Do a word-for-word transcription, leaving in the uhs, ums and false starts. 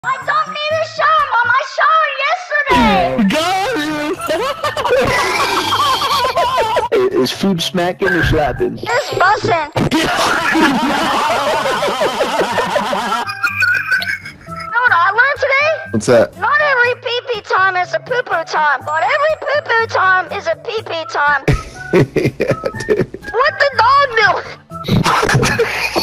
I don't need a shower, Mom. I showered yesterday. Got you! Is food smacking or slapping? It's bussin'. You know what I learned today? What's that? Not every pee-pee time is a poo-poo time, but every poo-poo time is a pee-pee time. Yeah, dude. What the dog do?